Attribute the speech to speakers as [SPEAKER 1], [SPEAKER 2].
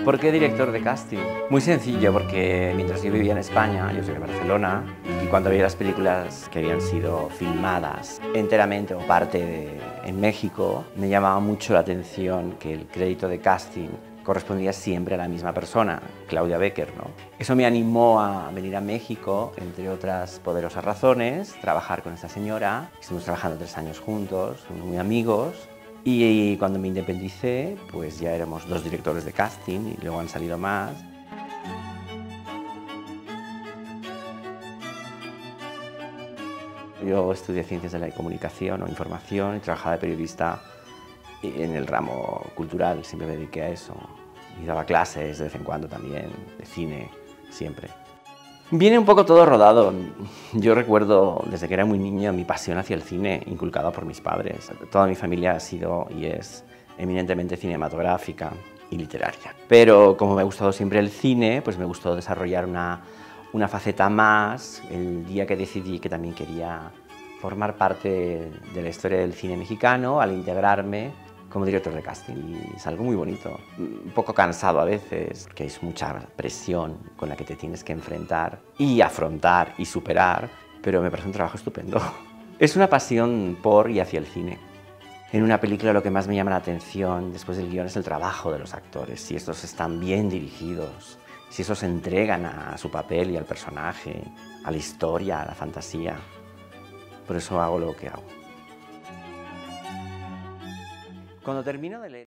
[SPEAKER 1] ¿Por qué director de casting? Muy sencillo, porque mientras yo vivía en España, yo soy de Barcelona, y cuando veía las películas que habían sido filmadas enteramente o en México, me llamaba mucho la atención que el crédito de casting correspondía siempre a la misma persona, Claudia Becker, ¿no? Eso me animó a venir a México, entre otras poderosas razones, trabajar con esta señora. Estuvimos trabajando 3 años juntos, somos muy amigos. Y cuando me independicé, pues ya éramos 2 directores de casting y luego han salido más. Yo estudié Ciencias de la Comunicación o Información y trabajaba de periodista en el ramo cultural, siempre me dediqué a eso. Y daba clases de vez en cuando también, de cine, siempre. Viene un poco todo rodado. Yo recuerdo desde que era muy niño mi pasión hacia el cine, inculcada por mis padres. Toda mi familia ha sido y es eminentemente cinematográfica y literaria. Pero como me ha gustado siempre el cine, pues me gustó desarrollar una faceta más el día que decidí que también quería formar parte de la historia del cine mexicano al integrarme como director de casting. Y es algo muy bonito, un poco cansado a veces, porque hay mucha presión con la que te tienes que enfrentar y afrontar y superar, pero me parece un trabajo estupendo. Es una pasión por y hacia el cine. En una película lo que más me llama la atención después del guión es el trabajo de los actores, si estos están bien dirigidos, si esos se entregan a su papel y al personaje, a la historia, a la fantasía. Por eso hago lo que hago. Cuando termino de leer